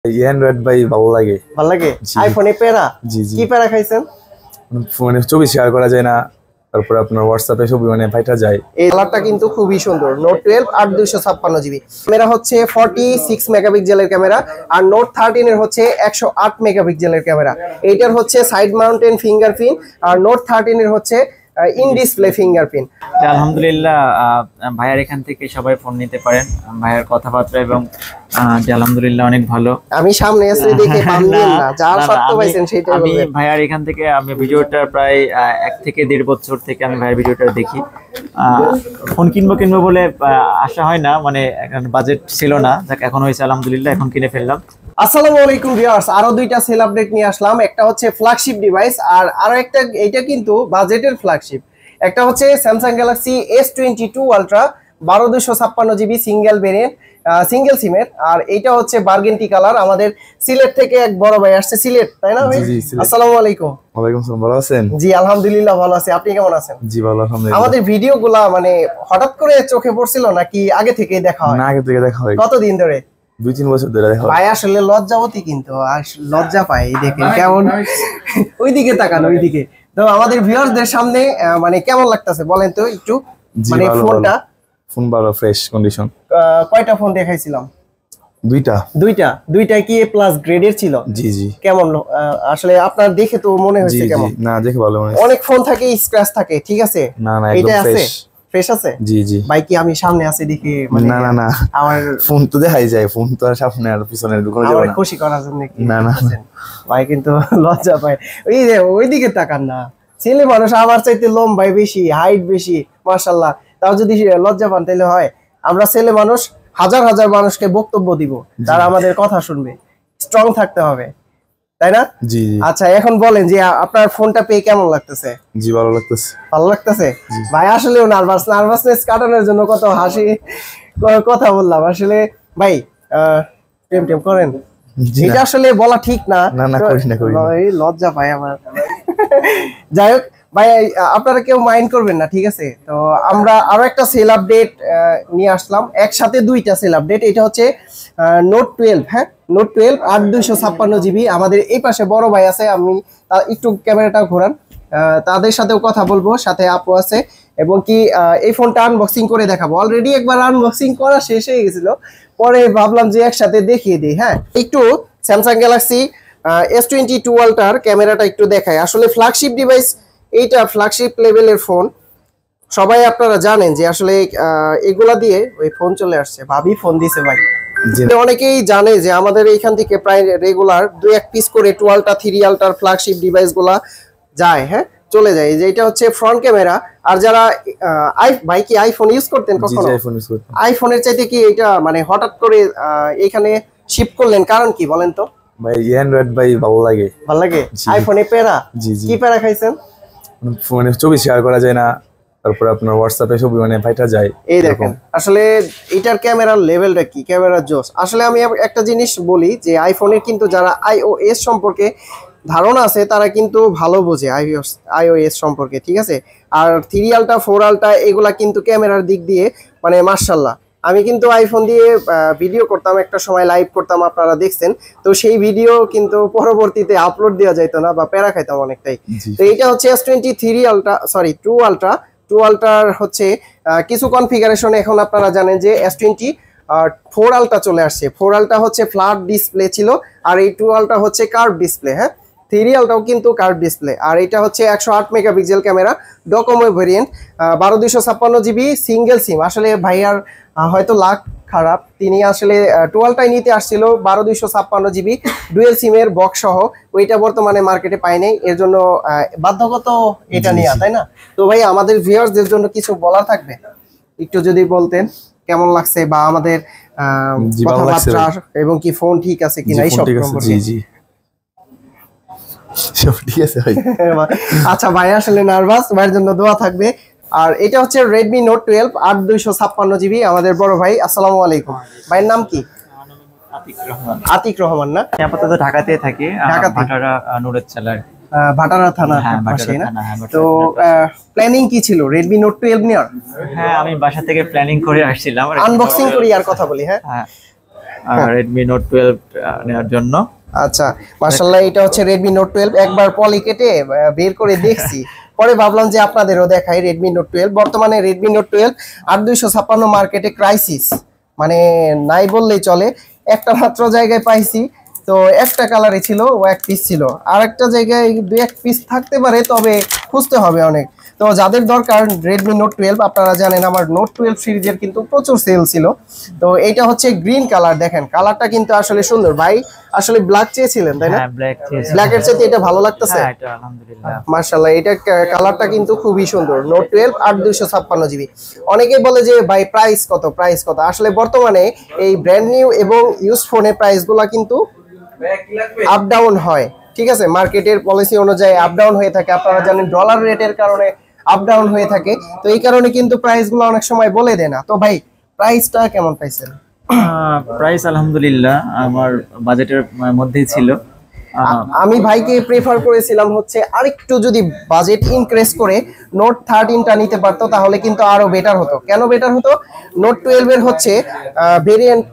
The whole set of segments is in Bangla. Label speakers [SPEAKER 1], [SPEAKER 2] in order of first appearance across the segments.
[SPEAKER 1] অ্যান্ড্রয়েড ভাই ভালো লাগে।
[SPEAKER 2] ভালো লাগে আইফোনে প্যারা।
[SPEAKER 1] জি জি।
[SPEAKER 2] কি প্যারা খাইছেন?
[SPEAKER 1] ফোনে ছবি শেয়ার করা যায় না, তারপর আপনার হোয়াটসঅ্যাপে ছবি ফাইটা যায়।
[SPEAKER 2] এই কালারটা কিন্তু খুবই সুন্দর। নোট 12 8 256 জিবি ক্যামেরা হচ্ছে 46 মেগাপিক্সেলের ক্যামেরা, আর নোট 13 এর হচ্ছে 108 মেগাপিক্সেলের ক্যামেরা। এইটার হচ্ছে সাইড মাউন্টেন ফিঙ্গারপ্রিন্ট, আর নোট 13 এর হচ্ছে ইন ডিসপ্লে ফিঙ্গারপ্রিন্ট।
[SPEAKER 3] আলহামদুলিল্লাহ ভাইয়ার এখান থেকে সবাই ফোন নিতে পারেন। ভাইয়ার কথাবার্তা এবং আলহামদুলিল্লাহ অনেক ভালো।
[SPEAKER 2] আমি সামনে এসে দেখে পারলাম না, যা সত্য পাইছেন সেটাই
[SPEAKER 3] আমি
[SPEAKER 2] বলবেন।
[SPEAKER 3] ভাইয়ার এখান থেকে আমি ভিডিওটা প্রায় 1 থেকে 1.5 বছর থেকে আমি ভাইয়ার ভিডিওটা দেখি। ফোন কিনবো বলে আশা হয় না, মানে এখন বাজেট ছিল না, এখন হয়েছে আলহামদুলিল্লাহ, এখন কিনে ফেললাম।
[SPEAKER 2] আসসালামু আলাইকুম ভিউয়ার্স, আরো দুইটা সেল আপডেট নিয়ে আসলাম। একটা হচ্ছে ফ্ল্যাগশিপ ডিভাইস, আর আরো একটা এটা কিন্তু বাজেটের ফ্ল্যাগশিপ। একটা হচ্ছে Samsung Galaxy S22 ultra 12256 GB single variant, single সিমের। আর এইটা হচ্ছে বার্গেন্টি কালার। আমাদের সিলেট থেকে এক বড় ভাই আসছে, সিলেট তাই না ভাই? আসসালামু আলাইকুম।
[SPEAKER 1] ওয়ালাইকুম আসসালাম, ভালো আছেন?
[SPEAKER 2] জি আলহামদুলিল্লাহ ভালো আছি, আপনি কেমন আছেন?
[SPEAKER 1] জি ভালো আলহামদুলিল্লাহ।
[SPEAKER 2] আমাদের ভিডিওগুলা মানে হঠাৎ করে চোখে পড়ছিল নাকি আগে থেকে দেখা হয়?
[SPEAKER 1] না, আগে থেকে দেখা হয়।
[SPEAKER 2] কতদিন ধরে?
[SPEAKER 1] 2-3 বছর ধরে দেখা হয়।
[SPEAKER 2] ভাই আসলে লজ্জাবতী, কিন্তু লজ্জা পায় দেখে। কেমন ওইদিকে তাকান, ওইদিকে। তো আমাদের ভিউয়ারদের সামনে মানে কেমন লাগতেছে বলেন তো একটু? মানে ফোনটা
[SPEAKER 1] ফোন ভালো, ফ্রেশ কন্ডিশন।
[SPEAKER 2] কয়টা ফোন দেখাইছিলাম?
[SPEAKER 1] দুইটা
[SPEAKER 2] কি এ প্লাস গ্রেডের ছিল?
[SPEAKER 1] জি জি।
[SPEAKER 2] কেমন আসলে আপনার দেখে তো মনে হচ্ছে কেমন?
[SPEAKER 1] না, দেখে ভালো মনে হয়।
[SPEAKER 2] অনেক ফোন থাকে স্ক্র্যাচ থাকে, ঠিক আছে?
[SPEAKER 1] না না, একদম
[SPEAKER 2] ফ্রেশ আছে।
[SPEAKER 1] জি জি।
[SPEAKER 2] ভাই কি আমি সামনে আছে দেখে মানে?
[SPEAKER 1] না না না,
[SPEAKER 2] আমার
[SPEAKER 1] ফোন তো দেখাই যায়, ফোন তো আর সামনে আর পিছনে ঢুকানো যাবে না।
[SPEAKER 2] খুশি করার জন্য কি?
[SPEAKER 1] না না,
[SPEAKER 2] ভাই কিন্তু লজ্জা পায়। ওই যে ওইদিকে তাকান না, ছেলে মানুষ আমার চাইতে লম্বাই বেশি, হাইট বেশি, মাশাআল্লাহ। তাও যদি লজ্জা পান তাহলে হয়? আমরা ছেলে মানুষ হাজার হাজার মানুষকে বক্তব্য দিব, তারা আমাদের কথা শুনবে। স্ট্রং থাকতে হবে, তাই না?
[SPEAKER 1] জি জি।
[SPEAKER 2] আচ্ছা এখন বলেন যে আপনার ফোনটা পেয়ে কেমন লাগতেছে?
[SPEAKER 1] জি ভালো লাগতেছে।
[SPEAKER 2] ভালো লাগতেছে? ভাই আসলেও নার্ভাসনেস কাটানোর জন্য কত হাসি কথা বললাম আসলে। ভাই টেম করেন, এটা আসলে বলা ঠিক না।
[SPEAKER 1] না না, করি না।
[SPEAKER 2] এই লজ্জা পাই আমার। যাই হোক ভাই, আপনারা কেউ মাইন্ড করবেন না, ঠিক আছে? তো আমরা আরো একটা সেল আপডেট নিয়ে আসলাম, একসাথে দুইটা সেল আপডেট। এটা হচ্ছে নোট 12, হ্যাঁ নোট 12 8 256 জিবি। আমাদের এই পাশে বড় ভাই আছে, আমি একটু ক্যামেরাটা ঘোরান, তাদের সাথেও কথা বলবো, সাথে আপু আছে। এবং কি এই ফোনটা আনবক্সিং করে দেখাবো। অলরেডি একবার আনবক্সিং করা শেষ হয়ে গেছিল, পরে ভাবলাম যে একসাথে দেখিয়ে দিই। হ্যাঁ, একটু স্যামসাং গ্যালাক্সি S22 আলট্রার ক্যামেরাটা একটু দেখায়। আসলে ফ্ল্যাগশিপ ডিভাইস, এইটা ফ্ল্যাগশিপ লেভেলের ফোন। সবাই আপনারা জানেন যে আসলে এগুলা দিয়ে ওই ফোন চলে আসছে। ভাবি ফোন দিছে ভাই। অনেকেই জানে যে আমাদের এইখান থেকে প্রায় রেগুলার 2-1 পিস করে 2 আলট্রা 3 আলট্রার ফ্ল্যাগশিপ ডিভাইস গুলা যায়, হ্যাঁ চলে যায়। যে এটা হচ্ছে ফ্রন্ট ক্যামেরা। আর যারা ভাই কি আইফোন ইউজ করতেন কখনো? আইফোনের চাইতে কি এটা মানে হঠাৎ করে এখানে শিফট করলেন, কারণ কি বলেন তো?
[SPEAKER 1] ভাই অ্যান্ড্রয়েড ভাই ভালো লাগে।
[SPEAKER 2] ভালো লাগে আইফোনে প্যারা। কি প্যারা খাইছেন?
[SPEAKER 1] ফোনে ছবি শেয়ার করা যায় না, তারপর আপনার হোয়াটসঅ্যাপে ছবি ফাইটা যায়।
[SPEAKER 2] এই দেখেন আসলে এটার ক্যামেরার লেভেলটা কি, ক্যামেরার জোস। আসলে আমি একটা জিনিস বলি যে আইফোনের কিন্তু যারা iOS সম্পর্কে ধারণা আছে তারা কিন্তু ভালো বোঝে iOS সম্পর্কে, ঠিক আছে? আর 3 আলট্রা 4 আলট্রা এগুলা কিন্তু ক্যামেরার দিক দিয়ে মানে মাশাআল্লাহ। আমি কিন্তু আইফোন দিয়ে ভিডিও করতাম, একটা সময় লাইভ করতাম, আপনারা দেখছেন। তো সেই ভিডিও কিন্তু পরবর্তীতে আপলোড দেওয়া যাইতো না বা প্যারা খাইতাম অনেকটাই। তো এটা হচ্ছে S23 আলট্রা, সরি 2 আলট্রার হচ্ছে কিছু কনফিগারেশন এখন আপনারা জানেন যে S24 আলট্রা চলে আসছে। 4 আলট্রা হচ্ছে ফ্ল্যাট ডিসপ্লে ছিল, আর এই 2 আলট্রা হচ্ছে কার্ভ ডিসপ্লে। হ্যাঁ, 3 আলট্রাও কিন্তু কার্ভ ডিসপ্লে। আর এটা হচ্ছে 108 megapixel camera, Docomo variant, 12256 GB single SIM. আসলে ভাইয়ার হয়তো লাক খারাপ, তিনি আসলে 2 আলট্রাই নিতে আসছিল 12256 জিবি ডুয়েল সিমের বক্স সহ। ওইটা বর্তমানে মার্কেটে পাই নাই, এর জন্য বাধ্যগত এটা নেওয়া, তাই না? তো ভাই আমাদের ভিউয়ার্সদের জন্য কিছু বলার থাকবে, একটু যদি বলতেন কেমন লাগছে বা আমাদের কথাবার্তা এবং কি ফোন ঠিক আছে কিনা এই সব সম্পর্কে। জি জি, সব ঠিক আছে ভাই। আচ্ছা ভাই আসলে নার্ভাস, ভাইয়ের জন্য দোয়া থাকবে। আর এটা হচ্ছে Redmi Note 12 8 256 জিবি। আমাদের বড় ভাই, আসসালামু আলাইকুম। ভাইয়ের নাম কি? আতিক রহমান না?
[SPEAKER 3] আপাতত ঢাকাতে থাকি, ভাটারা নুরের চালার,
[SPEAKER 2] ভাটারা থানা। তো প্ল্যানিং কি ছিল Redmi Note 12 নেওয়ার?
[SPEAKER 3] হ্যাঁ, আমি বাসা থেকে প্ল্যানিং করে আসছিলাম।
[SPEAKER 2] আনবক্সিং করি আর কথা বলি। হ্যাঁ
[SPEAKER 3] রেডমি নোট 12 নেওয়ার জন্য।
[SPEAKER 2] আচ্ছা, মাশাআল্লাহ, এটা হচ্ছে রেডমি নোট 12। একবার পলি কেটে বের করে দেখছি, পরে ভাবলাম যে আপনাদেরও দেখাই রেডমি নোট 12। বর্তমানে রেডমি নোট 12 8256 মার্কেটে ক্রাইসিস, মানে নাই বললেই চলে। একটা মাত্র জায়গায় পাইছি, তো একটা কালারে ছিল, ও এক পিস ছিল। আর একটা জায়গায় দুই এক পিস থাকতে পারে, তবে খুঁজতে হবে অনেক। তো যাদের দরকার রেডমি নোট 12, আপনারা জানেন আমার নোট 12 সিরিজের কিন্তু প্রচুর সেল ছিল। তো এইটা হচ্ছে গ্রিন কালার, দেখেন কালারটা কিন্তু আসলে সুন্দর। ভাই আসলে ব্ল্যাক চেয়েছিলেন তাই না?
[SPEAKER 3] হ্যাঁ, ব্ল্যাক চেয়েছি।
[SPEAKER 2] ব্ল্যাকের চাইতে এটা ভালো লাগতেছে?
[SPEAKER 3] হ্যাঁ, এটা আলহামদুলিল্লাহ
[SPEAKER 2] মাশাআল্লাহ, এটা কালারটা কিন্তু খুবই সুন্দর। Note 12 8256 GB. অনেকেই বলে যে ভাই প্রাইস কত, প্রাইস কত। আসলে বর্তমানে এই ব্র্যান্ড নিউ এবং ইউজড ফোনের প্রাইসগুলো কিন্তু আপ ডাউন হয়, ঠিক আছে? মার্কেটের পলিসি অনুযায়ী আপ ডাউন হয়ে থাকে। আপনারা জানেন ডলার রেটের কারণে আপ ডাউন হয়ে থাকে। তো এই কারণে কিন্তু প্রাইসগুলো অনেক সময় বলে দেয় না। তো ভাই প্রাইসটা কেমন পাইছেন?
[SPEAKER 3] প্রাইস আলহামদুলিল্লাহ আমার বাজেটের মধ্যেই ছিল।
[SPEAKER 2] আমি ভাইকে প্রেফার করেছিলাম হচ্ছে আরেকটু যদি বাজেট ইনক্রিজ করে নোট 13টা নিতে পারতো, তাহলে কিন্তু আরো বেটার হতো। কেন বেটার হতো? নোট 12 এর হচ্ছে ভেরিয়েন্ট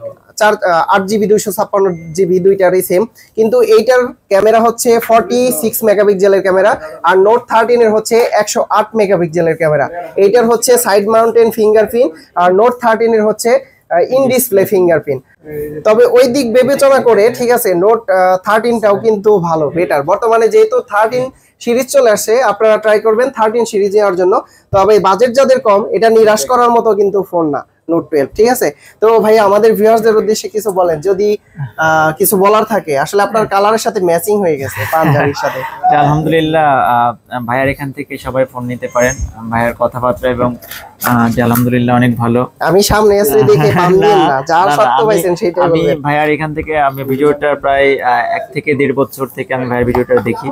[SPEAKER 2] 8GB 256GB দুইটারই সেম, কিন্তু এইটার ক্যামেরা হচ্ছে 46 মেগাপিক্সেলের ক্যামেরা, আর নোট 13 এর হচ্ছে 108 মেগাপিক্সেলের ক্যামেরা। এইটার হচ্ছে সাইড মাউন্টেন ফিঙ্গারপ্রিন্ট, আর নোট 13 এর হচ্ছে ইন ডিসপ্লে ফিঙ্গারপ্রিন্ট। তবে ওই দিক বিবেচনা করে ঠিক আছে, নোট 13টাও কিন্তু ভালো, বেটার। বর্তমানে যেহেতু 13 সিরিজ চলে আসে, আপনারা ট্রাই করবেন 13 সিরিজ নেওয়ার জন্য। তবে বাজেট যাদের কম, এটা নিরাশ করার মতো কিন্তু ফোন না নোট 12, ঠিক আছে? তো ভাই আমাদের ভিউয়ার্সদের উদ্দেশ্যে কিছু বলেন, যদি কিছু বলার থাকে। আসলে আপনার কালারের সাথে ম্যাচিং হয়ে গেছে পাঞ্জাবির সাথে।
[SPEAKER 3] আলহামদুলিল্লাহ, ভাইয়ার এখান থেকে সবাই ফোন নিতে পারেন। ভাইয়ার কথাবার্তা এবং আলহামদুলিল্লাহ অনেক ভালো।
[SPEAKER 2] আমি সামনে এসে দেখে পারলেন না, যার সত্য পাইছেন সেটাই
[SPEAKER 3] আমি
[SPEAKER 2] বলবেন।
[SPEAKER 3] ভাইয়ার এখান থেকে আমি ভিডিওটা প্রায় 1 থেকে 1.5 বছর থেকে আমি ভাইয়ার ভিডিওটা দেখি।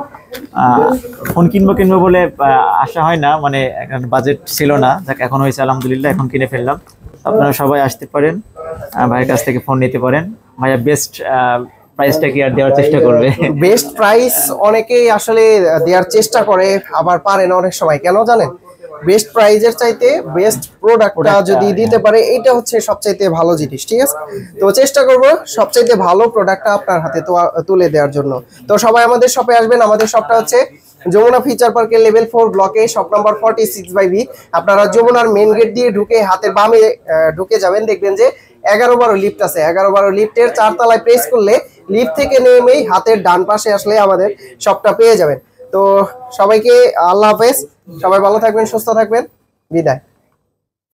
[SPEAKER 3] ফোন কিনবো বলে আশা হয় না, মানে বাজেট ছিল না, যাক এখন হয়েছে আলহামদুলিল্লাহ, এখন কিনে ফেললাম। আপনারা সবাই আসতে পারেন, ভাইয়ের কাছ থেকে ফোন নিতে পারেন। ভাইয়া বেস্ট প্রাইসটা কি আর দেওয়ার চেষ্টা করবে।
[SPEAKER 2] বেস্ট প্রাইস অনেকেই আসলে দেওয়ার চেষ্টা করে, আবার পারে না অনেক সময়। কেন জানেন? বেস্ট প্রাইজের চাইতে বেস্ট প্রোডাক্টটা যদি দিতে পারে, এটা হচ্ছে সবচাইতে ভালো জিনিস, ঠিক আছে? তো চেষ্টা করব সবচাইতে ভালো প্রোডাক্টটা আপনার হাতে তুলে দেওয়ার জন্য। তো সবাই আমাদের শপে আসবেন। আমাদের শপটা হচ্ছে যমুনা ফিচার পার্কের লেভেল 4 ব্লকে, শপ নাম্বার 46/B। আপনারা যমুনার মেন গেট দিয়ে ঢুকে হাতের বামে ঢুকে যাবেন, দেখবেন যে 11-12 লিফট আছে। 11-12 লিফটের 4 তলায় প্রেস করলে লিফট থেকে নেমেই হাতের ডান পাশে আসলে আমাদের শপটা পেয়ে যাবেন। তো সবাইকে আল্লাহ হাফেজ, সবাই ভালো থাকবেন, সুস্থ থাকবেন, বিদায়।